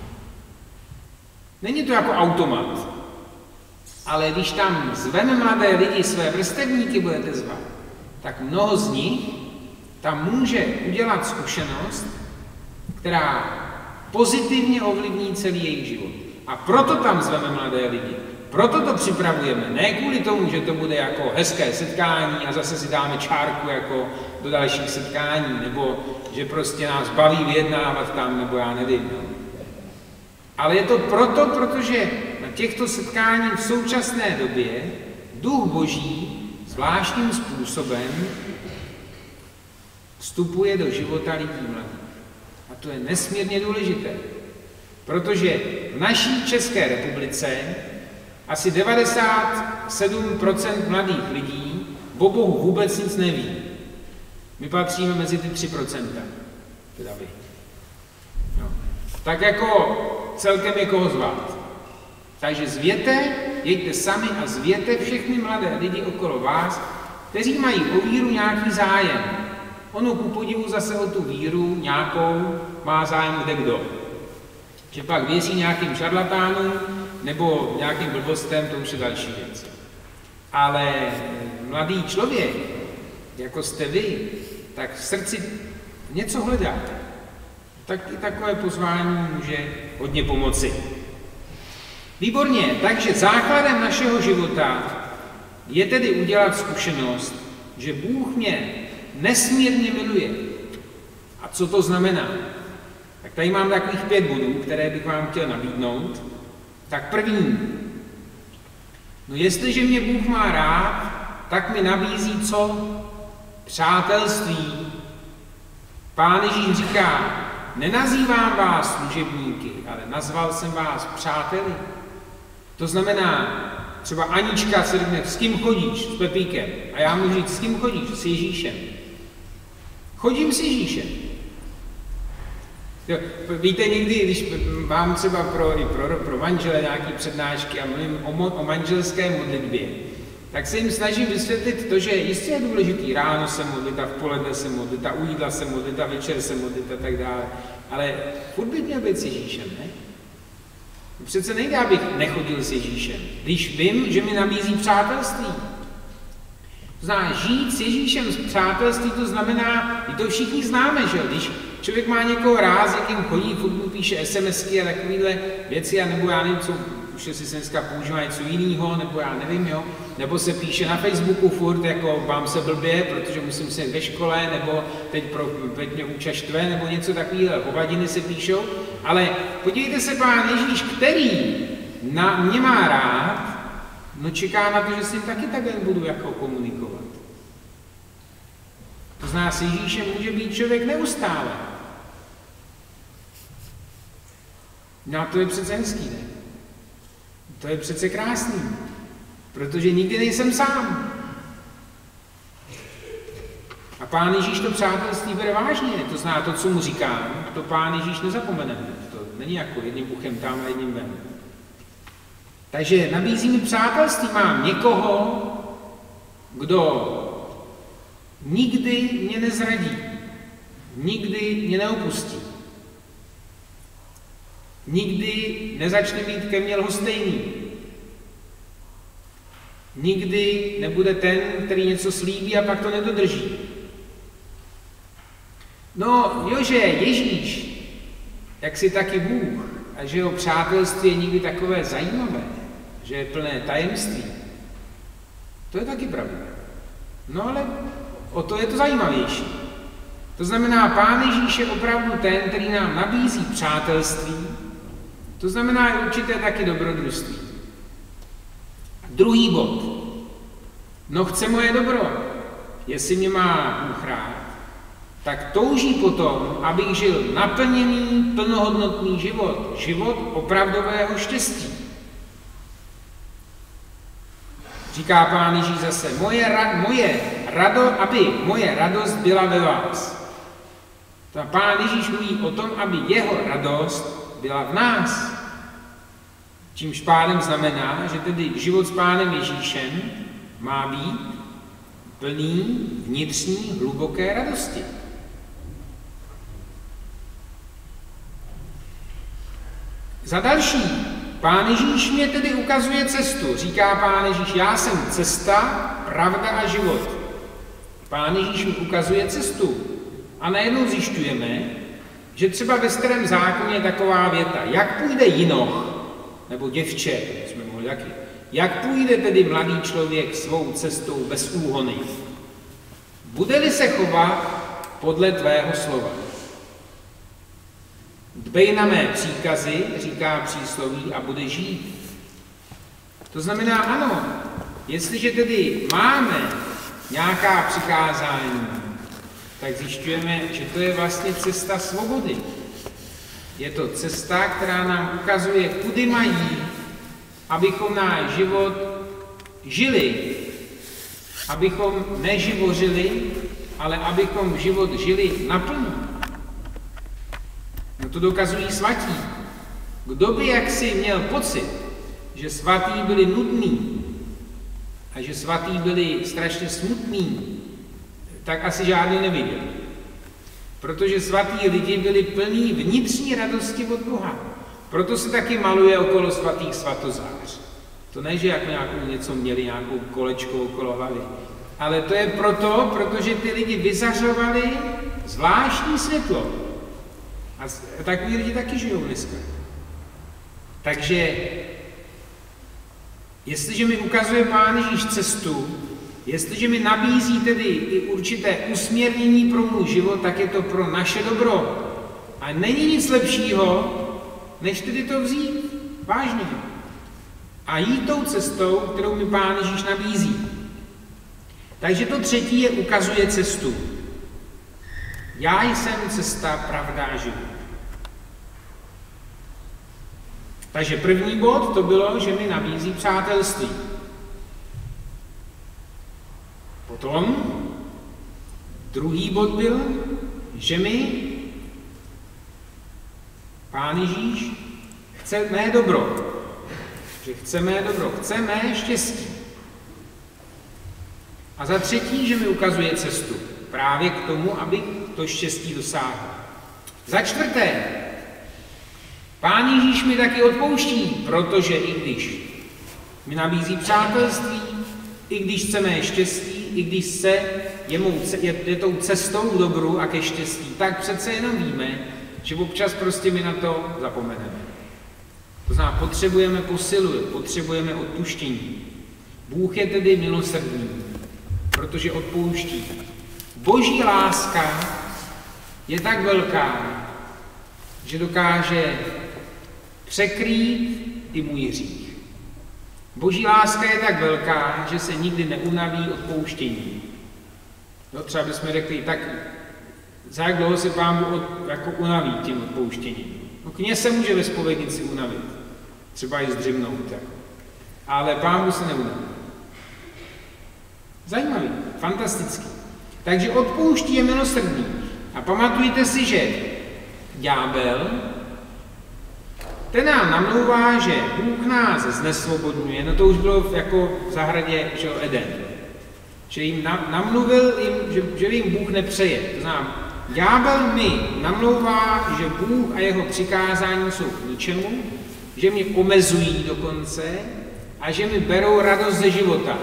Není to jako automat, ale když tam zveme mladé lidi, své vrstevníky budete zvat, tak mnoho z nich tam může udělat zkušenost, která pozitivně ovlivní celý jejich život. A proto tam zveme mladé lidi. Proto to připravujeme. Ne kvůli tomu, že to bude jako hezké setkání a zase si dáme čárku jako do dalších setkání, nebo že prostě nás baví vyjednávat tam, nebo já nevím. No. Ale je to proto, protože na těchto setkáních v současné době Duch Boží zvláštním způsobem vstupuje do života lidí mladých. A to je nesmírně důležité, protože v naší České republice asi 97% mladých lidí o Bohu vůbec nic neví. My patříme mezi ty 3%. Teda vy. No. Tak jako celkem je koho zvát. Takže zvěte, jeďte sami a zvěte všechny mladé lidi okolo vás, kteří mají o víru nějaký zájem. Ono ku podivu zase o tu víru nějakou má zájem kdekdo. Že pak věří nějakým šarlatánům nebo nějakým blbostem, to už je další věc. Ale mladý člověk, jako jste vy, tak v srdci něco hledáte. Tak i takové pozvání může hodně pomoci. Výborně, takže základem našeho života je tedy udělat zkušenost, že Bůh mě nesmírně miluje. A co to znamená? Tak tady mám takových 5 bodů, které bych vám chtěl nabídnout. Tak první. No jestliže mě Bůh má rád, tak mi nabízí co? Přátelství. Pán Ježíš říká, nenazývám vás služebníky, ale nazval jsem vás přáteli. To znamená, třeba Anička se řekne, s kým chodíš? S Pepíkem. A já můžu říct, s kým chodíš? S Ježíšem. Chodím s Ježíšem. Víte, někdy, když mám třeba pro manžele nějaké přednášky a mluvím o manželské modlitbě, tak se jim snažím vysvětlit to, že jistě je důležitý ráno se modlit a v poledne se modlit a u jídla se modlit a večer se modlit a tak dále. Ale furt bych měl být s Ježíšem, ne? Přece nejde, abych nechodil s Ježíšem, když vím, že mi nabízí přátelství. To znamená, žít s Ježíšem z přátelství, to znamená, i to všichni známe, že když člověk má někoho rád, s jakým chodí, furt mu píše SMSky a takovýhle věci, a nebo já nevím, co, už si dneska používá něco jiného, nebo já nevím, jo, nebo se píše na Facebooku furt, jako mám se blbě, protože musím sedět ve škole, nebo teď mě úča štve, nebo něco takového, hovadiny se píšou, ale podívejte se, Pán Ježíš, který mě má rád, no čeká na to, že s ním taky takhle budu jako komunikovat. To znamená, s Ježíšem může být člověk neustále. No a to je přece hezký, ne? To je přece krásný, protože nikdy nejsem sám. A Pán Ježíš to přátelství bere vážně, to znamená to, co mu říkám, to Pán Ježíš nezapomene. To není jako jedním uchem tam a jedním ven. Takže nabízí mi přátelství, mám někoho, kdo nikdy mě nezradí, nikdy mě neopustí, nikdy nezačne být ke mně lhostejný, nikdy nebude ten, který něco slíbí a pak to nedodrží. No, že Ježíš, jak si taky Bůh, a že jeho přátelství je někdy takové zajímavé, že je plné tajemství, to je taky pravda. No ale o to je to zajímavější. To znamená, Pán Ježíš je opravdu ten, který nám nabízí přátelství, to znamená i určité taky dobrodružství. Druhý bod. No chce moje dobro. Jestli mě má Bůh rád, tak touží potom, abych žil naplněný, plnohodnotný život. Život opravdového štěstí. Říká Pán Ježíš zase, aby moje radost byla ve vás. Pán Ježíš mluví o tom, aby jeho radost byla v nás. Čímž pádem znamená, že tedy život s Pánem Ježíšem má být plný vnitřní hluboké radosti. Za další, Pán Ježíš mě tedy ukazuje cestu. Říká Pán Ježíš, já jsem cesta, pravda a život. Pán Ježíš mi ukazuje cestu. A najednou zjišťujeme, že třeba ve Starém zákoně je taková věta, jak půjde jinoch, nebo děvče, jsme mohli taky, jak půjde tedy mladý člověk svou cestou bez úhony? Bude-li se chovat podle tvého slova. Dbej na mé příkazy, říká přísloví, a bude žít. To znamená, ano, jestliže tedy máme nějaká přikázání, tak zjišťujeme, že to je vlastně cesta svobody. Je to cesta, která nám ukazuje, kudy mají, abychom náš život žili. Abychom neživořili, ale abychom život žili naplno. No to dokazují svatí. Kdo by jaksi měl pocit, že svatí byli nudní a že svatí byli strašně smutní, tak asi žádný neviděl. Protože svatí lidi byli plní vnitřní radosti od Boha. Proto se taky maluje okolo svatých svatozář. To ne, že jako něco měli, nějakou kolečko okolo hlavy. Ale to je proto, protože ty lidi vyzařovali zvláštní světlo. A takový lidi taky žijou dneska. Takže, jestliže mi ukazuje Pán Ježíš cestu, jestliže mi nabízí tedy i určité usměrnění pro můj život, tak je to pro naše dobro. A není nic lepšího, než tedy to vzít vážně. A jít tou cestou, kterou mi Pán Ježíš nabízí. Takže to třetí je ukazuje cestu. Já jsem cesta, pravda a život. Takže první bod to bylo, že mi nabízí přátelství. Potom druhý bod byl, že mi Pán Ježíš chce mé dobro. Že chce mé dobro, chce mé štěstí. A za třetí, že mi ukazuje cestu právě k tomu, abych to štěstí dosáhl. Za čtvrté, Pán Ježíš mi taky odpouští, protože i když mi nabízí přátelství, i když chce mé štěstí, i když je tou cestou k dobru a ke štěstí, tak přece jenom víme, že občas prostě my na to zapomeneme. To znamená, potřebujeme posilu, potřebujeme odpuštění. Bůh je tedy milosrdný, protože odpouští. Boží láska je tak velká, že dokáže překrýt i můj hřích. Boží láska je tak velká, že se nikdy neunaví odpouštění. No, třeba bychom řekli, tak za jak dlouho se Pán Bůh jako unaví tím odpouštěním. No, kněz se může ve zpovědnici unavit, třeba i zdřimnout, jako. Ale Pán Bůh se neunaví. Zajímavý, fantastický. Takže odpouští je milosrdný. A pamatujte si, že ďábel, ten nám namlouvá, že Bůh nás znesvobodňuje, no to už bylo jako v zahradě Eden. Že jim namluvil, že jim Bůh nepřeje. To znamená, ďábel mi namlouvá, že Bůh a jeho přikázání jsou k ničemu, že mě omezují dokonce a že mi berou radost ze života.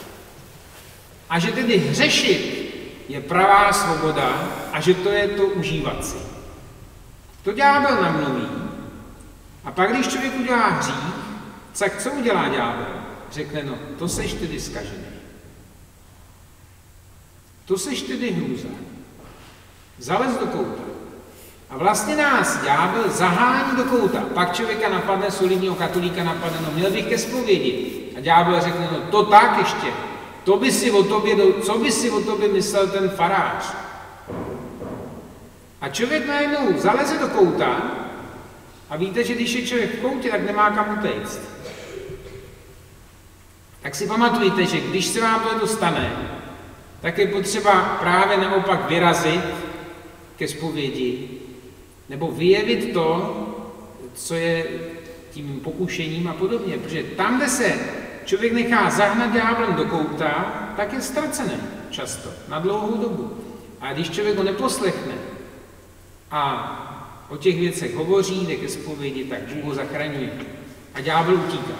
A že tedy hřešit je pravá svoboda a že to je to užívat si. To ďábel namluví. A pak, když člověk udělá hřích, tak co udělá ďábel? Řekne, no, to seš tedy zkažený. To seš tedy hrůza. Zalez do kouta. A vlastně nás ďábel zahání do kouta. Pak člověka napadne, solidního katolíka napadne, no měl bych ke zpovědi. A ďábel řekne, no to tak ještě. Co by si o tobě myslel ten farář? A člověk najednou zaleze do kouta a víte, že když je člověk v koutě, tak nemá kam utéct. Tak si pamatujte, že když se vám to stane, tak je potřeba právě naopak vyrazit ke zpovědi nebo vyjevit to, co je tím pokušením a podobně. Protože tam, kde se člověk nechá zahnat ďáblem do kouta, tak je ztracený často, na dlouhou dobu. A když člověk ho neposlechne a o těch věcech hovoří, jde ke zpovědi, tak Bůh ho zachraňuje. A ďábel utíká.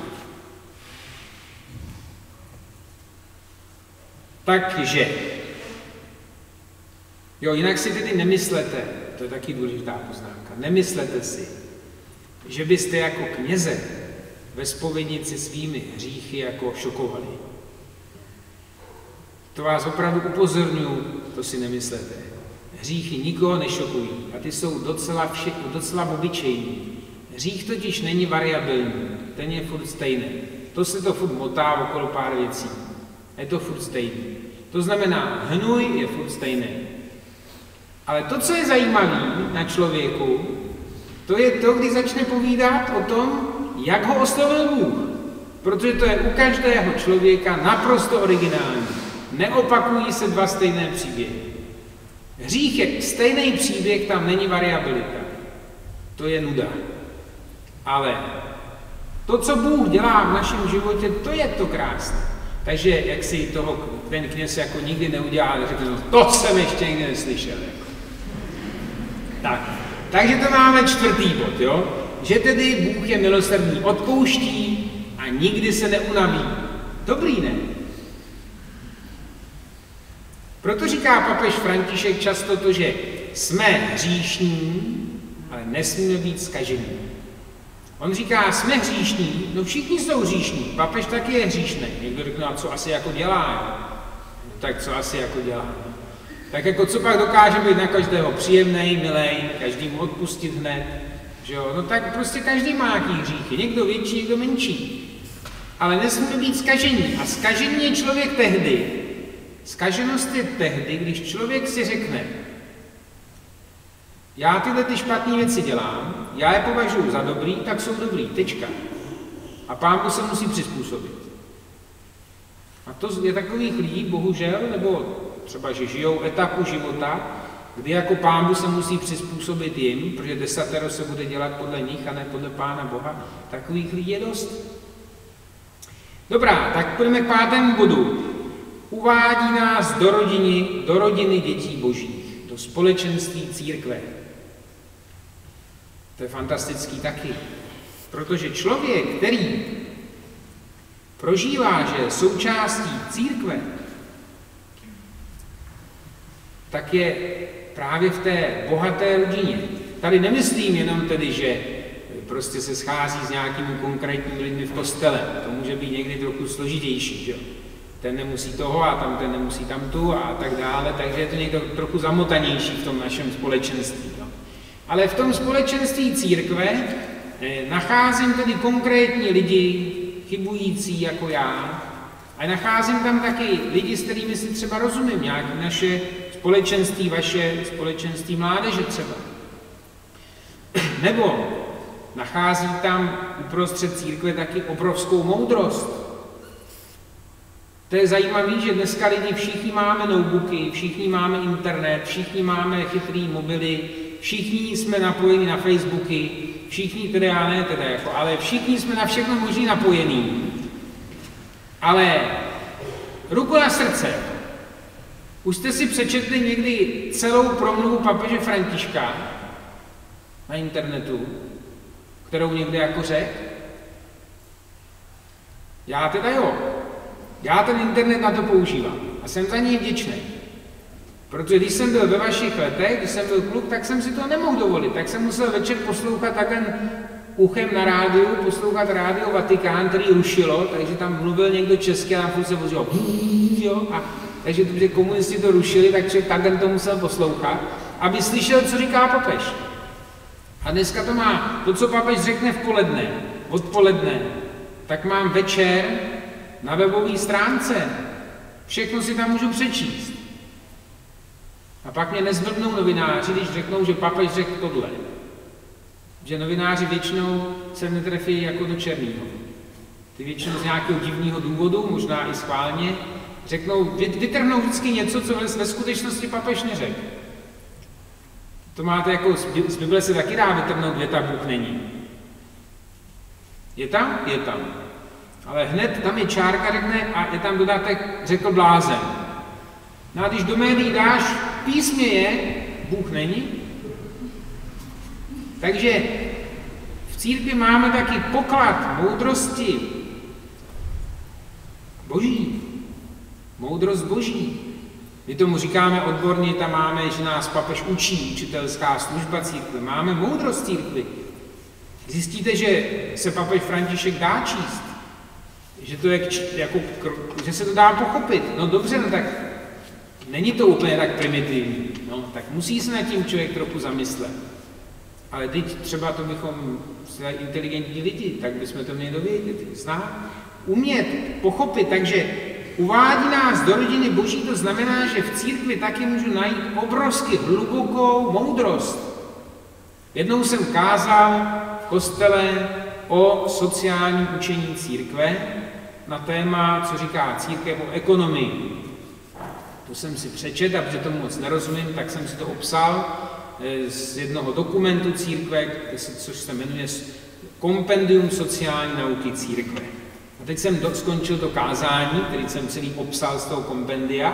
Takže, jinak si tedy nemyslete, to je taky důležitá poznámka, nemyslete si, že byste jako kněze ve zpovědnici svými hříchy jako šokovali. To vás opravdu upozorňuji, to si nemyslete. Hříchy nikoho nešokují a ty jsou docela obyčejní. Hřích totiž není variabilní, ten je furt stejný. To se to furt motá okolo pár věcí. Je to furt stejný. To znamená, hnůj je furt stejný. Ale to, co je zajímavé na člověku, to je to, když začne povídat o tom, jak ho oslovil Bůh. Protože to je u každého člověka naprosto originální. Neopakují se dva stejné příběhy. Hřích je stejný příběh, tam není variabilita. To je nuda. Ale to, co Bůh dělá v našem životě, to je to krásné. Takže jak si toho ten kněz jako nikdy neudělá, ale řekne, no to jsem ještě nikdy neslyšel. Tak. Takže to máme čtvrtý bod, jo? Že tedy Bůh je milosrdný, odpouští a nikdy se neunaví. Dobrý, ne? Proto říká papež František často to, že jsme hříšní, ale nesmíme být zkažení. On říká, jsme hříšní, no všichni jsou hříšní, papež taky je hříšný. Někdo řekne, a co asi jako dělá? Tak co asi jako dělá? Tak jako co pak dokáže být na každého příjemnej, milej, každému odpustit hned, že jo? No tak prostě každý má nějaký hříchy, někdo větší, někdo menší. Ale nesmíme být zkažení. A zkažení je člověk tehdy. Zkaženost je tehdy, když člověk si řekne, já tyhle ty špatné věci dělám, já je považuji za dobrý, tak jsou dobrý, tečka. A Pán Bůh se musí přizpůsobit. A to je takových lidí, bohužel, nebo třeba, že žijou etapu života, kdy jako Pán Bůh se musí přizpůsobit jim, protože desatero se bude dělat podle nich a ne podle Pána Boha, takových lidí je dost. Dobrá, tak půjdeme k 5. bodu. Uvádí nás do rodiny dětí božích, do společenství církve. To je fantastický taky, protože člověk, který prožívá, že je součástí církve, tak je právě v té bohaté rodině. Tady nemyslím jenom tedy, že prostě se schází s nějakými konkrétními lidmi v kostele. To může být někdy trochu složitější, že? Ten nemusí toho a tam ten nemusí tamtu a tak dále, takže je to někdo trochu zamotanější v tom našem společenství. Jo? Ale v tom společenství církve nacházím tedy konkrétní lidi, chybující jako já, a nacházím tam taky lidi, s kterými si třeba rozumím, nějaké naše společenství, vaše společenství mládeže třeba. Nebo nachází tam uprostřed církve taky obrovskou moudrost. To je zajímavé, že dneska lidi všichni máme notebooky, všichni máme internet, všichni máme chytrý mobily, všichni jsme napojeni na Facebooky, všichni tedy, já ne teda jako, ale všichni jsme na všechno možný napojení. Ale ruku na srdce, už jste si přečetli někdy celou promluvu papeže Františka na internetu, kterou někde jako řekl? Já teda jo. Já ten internet na to používám a jsem za něj vděčný. Protože když jsem byl ve vašich letech, když jsem byl kluk, tak jsem si to nemohl dovolit. Tak jsem musel večer poslouchat takhle uchem na rádiu, poslouchat rádio Vatikán, který rušilo, takže tam mluvil někdo česky a tam furt se vozil takže protože komunisti to rušili, tak člověk takhle to musel poslouchat, aby slyšel, co říká papež. A dneska to má, to, co papež řekne odpoledne, tak mám večer na webové stránce. Všechno si tam můžu přečíst. A pak mě nezblbnou novináři, když řeknou, že papež řekl tohle. Že novináři většinou se netrefí jako do černýho. Ty většinou z nějakého divného důvodu, možná i schválně, vytrhnou vždycky něco, co ve skutečnosti papež neřekl. To máte jako, z Bible se taky dá vytrhnout věta, Bůh není. Je tam? Je tam. Ale hned tam je čárka, řekne, a je tam dodatek, řekl blázen. No a když do médií dáš, písmě je, Bůh není. Takže v církvi máme taky poklad moudrosti boží. Moudrost boží. My tomu říkáme odborně, tam máme, že nás papež učí, učitelská služba církve. Máme moudrost církvy. Zjistíte, že se papež František dá číst. Že to je že se to dá pochopit. No dobře, no tak není to úplně tak primitivní. No, tak musí se nad tím člověk trochu zamyslet. Ale teď třeba to bychom inteligentní lidi, tak bychom to měli dovědět, znát, umět, pochopit. Takže uvádí nás do rodiny boží, to znamená, že v církvi taky můžu najít obrovsky hlubokou moudrost. Jednou jsem kázal v kostele o sociálním učení církve na téma, co říká církev o ekonomii. To jsem si přečetl, a protože tomu moc nerozumím, tak jsem si to obsal z jednoho dokumentu církve, což se jmenuje Kompendium sociální nauky církve. A teď jsem skončil to kázání, který jsem celý obsal z toho kompendia.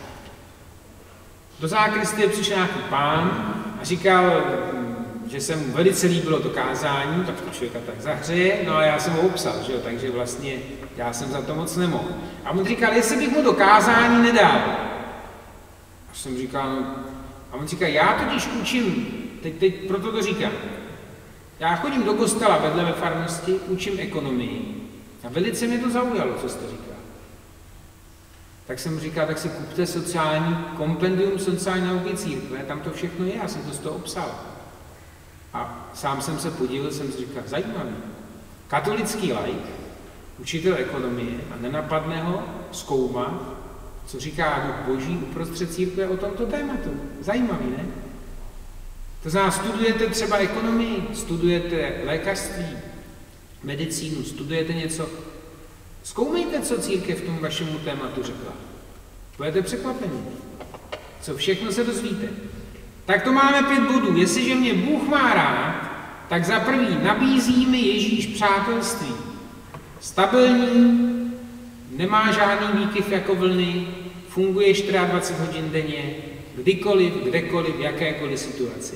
Do zákristie přišel nějaký pán a říkal, že se mu velice líbilo to kázání, tak to člověka tak zahřeje, no a já jsem ho obsal, že jo, takže vlastně já jsem za to moc nemohl. A on říkal, jestli bych mu to kázání nedal. A jsem říkal, no, a on říkal, já totiž učím, teď proto to říkám, já chodím do kostela vedle ve farnosti, učím ekonomii. A velice mě to zaujalo, co jste říkal. Tak jsem říkal, tak si kupte kompendium sociální nauky církve, tam to všechno je, já jsem to z toho obsal. A sám jsem se podíval, jsem si říkal, zajímavý. Katolický laik, učitel ekonomie a nenapadne ho zkoumat, co říká Duch Boží uprostřed církve o tomto tématu. Zajímavý, ne? To znamená, studujete třeba ekonomii, studujete lékařství, medicínu, studujete něco, zkoumejte, co církev tomu vašemu tématu řekla. Budete překvapení. Co všechno se dozvíte. Tak to máme 5 bodů. Jestliže mě Bůh má rád, tak za prvý nabízí mi Ježíš přátelství. Stabilní, nemá žádný výkyv jako vlny, funguje 24 hodin denně, kdykoliv, kdekoliv, v jakékoliv situaci.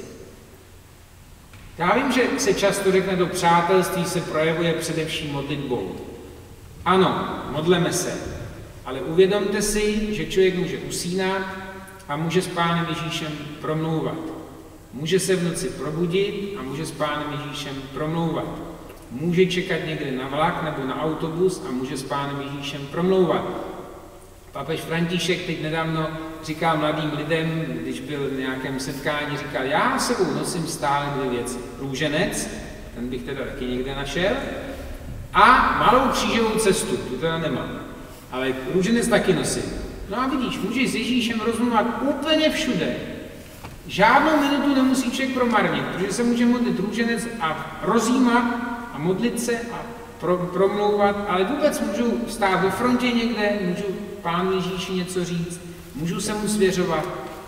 Já vím, že se často řekne, do přátelství se projevuje především modlitbou. Ano, modleme se, ale uvědomte si, že člověk může usínat a může s Pánem Ježíšem promlouvat. Může se v noci probudit a může s Pánem Ježíšem promlouvat. Může čekat někde na vlak nebo na autobus a může s Pánem Ježíšem promlouvat. Papež František teď nedávno říkal mladým lidem, když byl v nějakém setkání, říkal, já s sebou nosím stále 2 věci. Růženec, ten bych teda taky někde našel, a malou křížovou cestu, tu teda nemám, ale růženec taky nosím. No a vidíš, můžeš s Ježíšem rozmluvat úplně všude. Žádnou minutu nemusí člověk promarnit, protože se může modlit růženec a rozjímat a modlit se a promlouvat, ale vůbec můžu stát ve frontě někde, můžu Pánu Ježíši něco říct, můžu se mu svěřovat.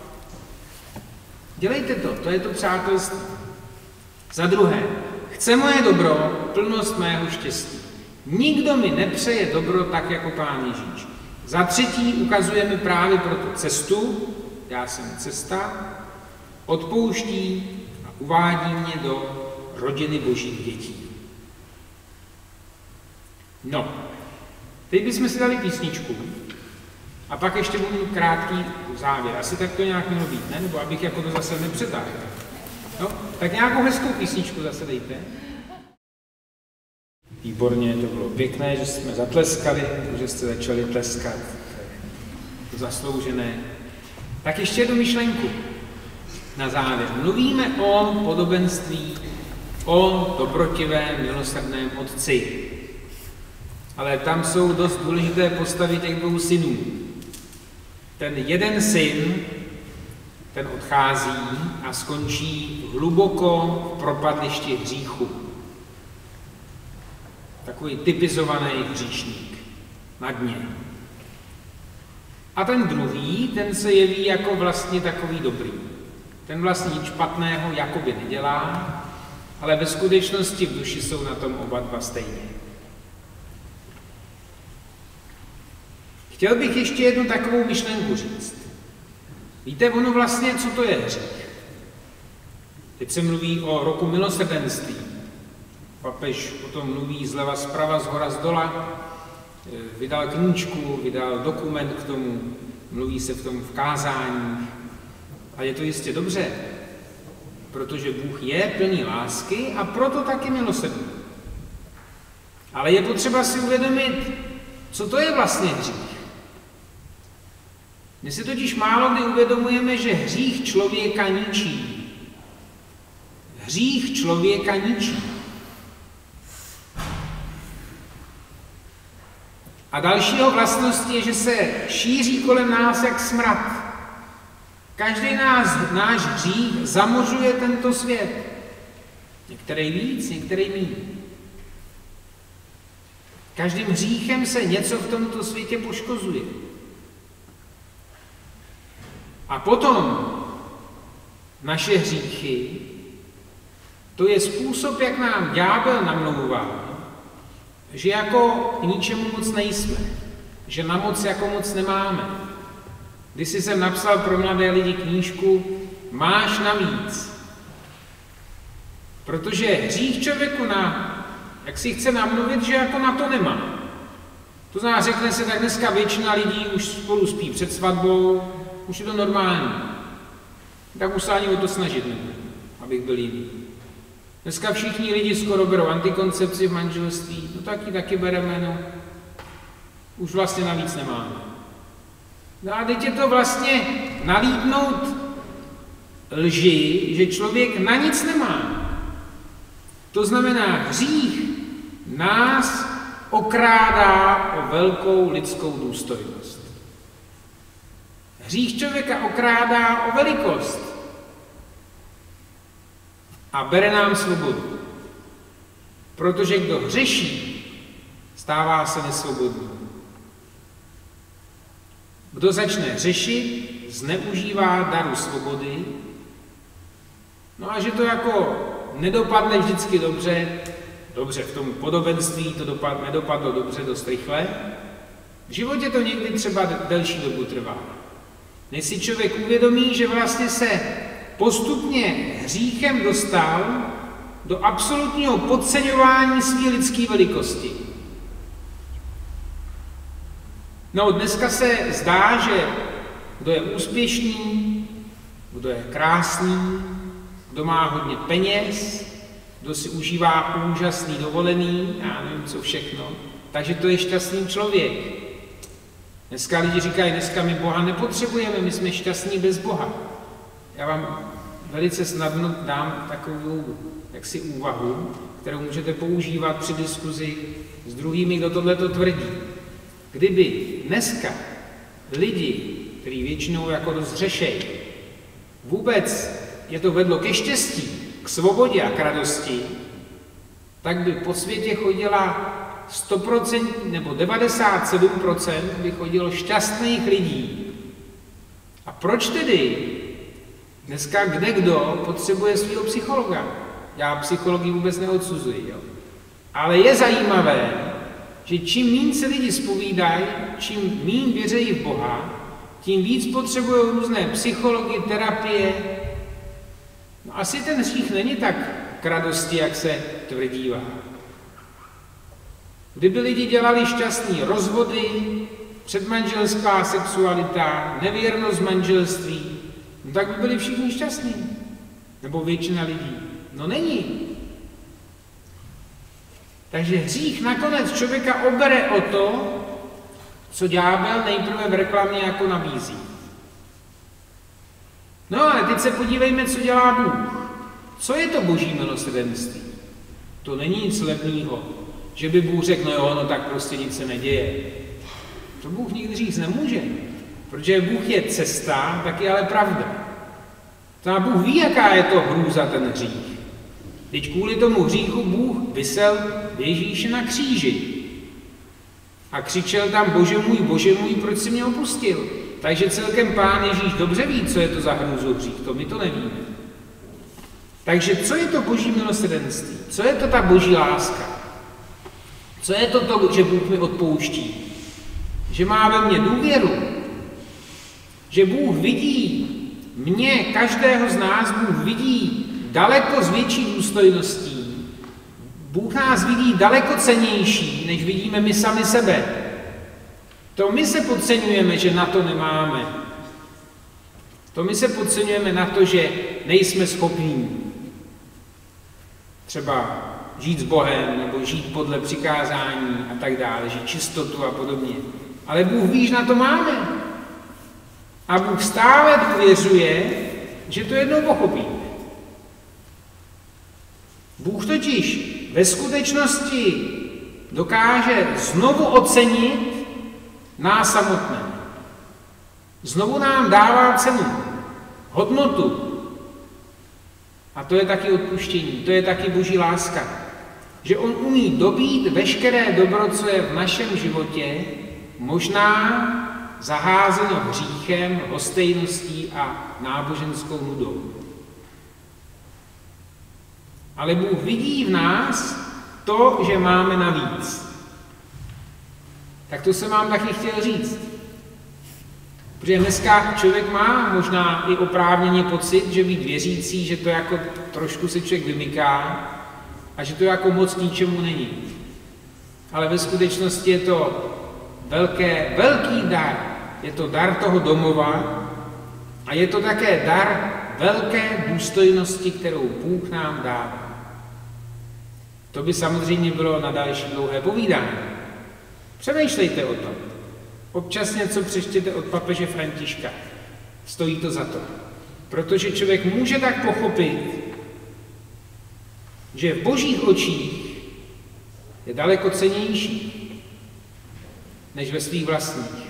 Dělejte to, to je to přátelství. Za druhé, chce moje dobro, plnost mého štěstí. Nikdo mi nepřeje dobro tak jako Pán Ježíš. Za třetí, ukazuje mi právě proto cestu, já jsem cesta, odpouští a uvádí mě do rodiny božích dětí. No, teď bychom si dali písničku a pak ještě budu mít krátký závěr. Asi tak to nějak mělo být, ne? Nebo abych jako to zase nepřetáhl. No, tak nějakou hezkou písničku zase dejte. Výborně, to bylo pěkné, že jsme zatleskali, že jste začali tleskat. To zasloužené. Tak ještě jednu myšlenku na závěr. Mluvíme o podobenství, o dobrotivém, milosrdném otci. Ale tam jsou dost důležité postavy těch 2 synů. Ten jeden syn, ten odchází a skončí hluboko v propadlišti hříchu. Takový typizovaný hříšník na dně. A ten druhý, ten se jeví jako vlastně takový dobrý. Ten vlastně nic špatného jakoby nedělá, ale ve skutečnosti v duši jsou na tom oba dva stejně. Chtěl bych ještě jednu takovou myšlenku říct. Víte, ono vlastně, co to je hřích? Teď se mluví o roku milosrdenství. Papež o tom mluví zleva, zprava, zhora, zdola. Vydal knížku, vydal dokument k tomu, mluví se v tom v kázání. A je to jistě dobře, protože Bůh je plný lásky a proto taky milosrdný. Ale je potřeba si uvědomit, co to je vlastně hřích. My si totiž málo kdy uvědomujeme, že hřích člověka ničí. Hřích člověka ničí. A další jeho vlastnost je, že se šíří kolem nás jak smrad. Každý náš hřích zamořuje tento svět. Některý víc, některý míň. Každým hříchem se něco v tomto světě poškozuje. A potom naše hříchy, to je způsob, jak nám ďábel namlouvá, že jako k ničemu moc nejsme, že na moc jako moc nemáme. Když jsem napsal pro mladé lidi knížku Máš navíc. Protože hřích člověku jak si chce namluvit, že jako na to nemá. To znamená, řekne se, tak dneska většina lidí už spolu spí před svatbou, už je to normální. Tak už se ani o to snažit nebudu, abych byl jiný. Dneska všichni lidi skoro berou antikoncepci v manželství, no taky bereme, no. Už vlastně navíc nemáme. No a teď je to vlastně nalíbnout lži, že člověk na nic nemá. To znamená, hřích nás okrádá o velkou lidskou důstojnost. Hřích člověka okrádá o velikost a bere nám svobodu. Protože kdo hřeší, stává se nesvobodný. Kdo začne hřešit, zneužívá daru svobody No a že to jako nedopadne vždycky dobře, v tom podobenství to nedopadlo dobře dost rychle. V životě to někdy třeba delší dobu trvá. Než si člověk uvědomí, že vlastně se postupně hříchem dostal do absolutního podceňování své lidské velikosti. No dneska se zdá, že kdo je úspěšný, kdo je krásný, kdo má hodně peněz, kdo si užívá úžasný dovolený, já nevím co všechno, takže to je šťastný člověk. Dneska lidi říkají, dneska my Boha nepotřebujeme, my jsme šťastní bez Boha. Já vám velice snadno dám takovou jaksi úvahu, kterou můžete používat při diskuzi s druhými, kdo tohleto tvrdí. Kdyby dneska lidi, kteří většinou jako dost řešejí, vůbec je to vedlo ke štěstí, k svobodě a k radosti, tak by po světě chodila 100% nebo 97% by chodilo šťastných lidí. A proč tedy dneska kdekdo potřebuje svého psychologa? Já psychologii vůbec neodsuzuji, jo. Ale je zajímavé, že čím méně se lidi zpovídají, čím méně věří v Boha, tím víc potřebují různé psychologie, terapie. No asi ten hřích není tak k radosti, jak se tvrdívá. Kdyby lidi dělali šťastný rozvody, předmanželská sexualita, nevěrnost manželství, no tak by byli všichni šťastní. Nebo většina lidí. No není. Takže hřích nakonec člověka obere o to, co ďábel nejprve v reklamě jako nabízí. No ale teď se podívejme, co dělá Bůh. Co je to boží milosrdenství? To není nic levného. Že by Bůh řekl, no jo, no tak prostě nic se neděje. To Bůh nikdy říct nemůže. Protože Bůh je cesta, tak je ale pravda. To a Bůh ví, jaká je to hrůza ten hřích. Teď kvůli tomu hříchu Bůh visel Ježíše na kříži. A křičel tam, Bože můj, proč jsi mě opustil? Takže celkem Pán Ježíš dobře ví, co je to za hrůzu hřích, to my to nevíme. Takže co je to boží milosrdenství? Co je to ta boží láska? Co je to, že Bůh mi odpouští? Že má ve mně důvěru? Že Bůh vidí mě, každého z nás Bůh vidí daleko s větší důstojností. Bůh nás vidí daleko cennější, než vidíme my sami sebe. To my se podceňujeme, že na to nemáme. To my se podceňujeme na to, že nejsme schopní třeba žít s Bohem, nebo žít podle přikázání a tak dále, že čistotu a podobně. Ale Bůh ví, že na to máme. A Bůh stále důvěřuje, že to jednou pochopíme. Bůh totiž ve skutečnosti dokáže znovu ocenit nás samotné. Znovu nám dává cenu, hodnotu. A to je taky odpuštění, to je taky boží láska. Že on umí dobít veškeré dobro, co je v našem životě, možná zaházeno hříchem, lhostejností a náboženskou nudou. Ale Bůh vidí v nás to, že máme navíc. Tak to jsem vám taky chtěl říct. Protože dneska člověk má možná i oprávněně pocit, že být věřící, že to jako trošku se člověk vymyká a že to jako moc k ničemu není. Ale ve skutečnosti je to velký dar. Je to dar toho domova a je to také dar velké důstojnosti, kterou Bůh nám dává. To by samozřejmě bylo na další dlouhé povídání. Přemýšlejte o tom. Občas něco přečtěte od papeže Františka. Stojí to za to. Protože člověk může tak pochopit, že v božích očích je daleko cennější než ve svých vlastních.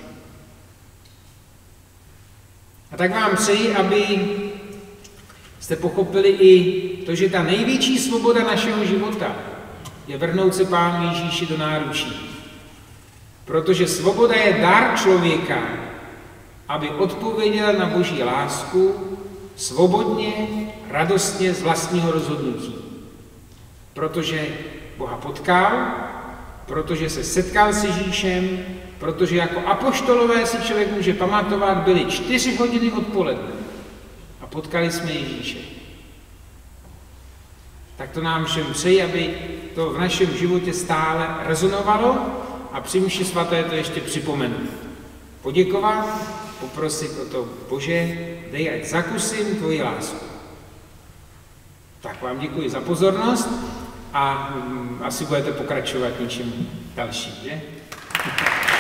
A tak vám přeji, aby jste pochopili i to, že ta největší svoboda našeho života je vrhnout se Pánu Ježíši do náručí. Protože svoboda je dar člověka, aby odpověděl na boží lásku svobodně, radostně z vlastního rozhodnutí. Protože Boha potkal, protože se setkal s Ježíšem, protože jako apoštolové si člověk může pamatovat, byly 4 hodiny odpoledne a potkali jsme Ježíše. Tak to nám všem přeji, aby to v našem životě stále rezonovalo a při mši svaté to ještě připomenout. Poděkovat, poprosit o to, Bože, dej, ať zakusím tvoji lásku. Tak vám děkuji za pozornost a asi budete pokračovat něčím dalším, že?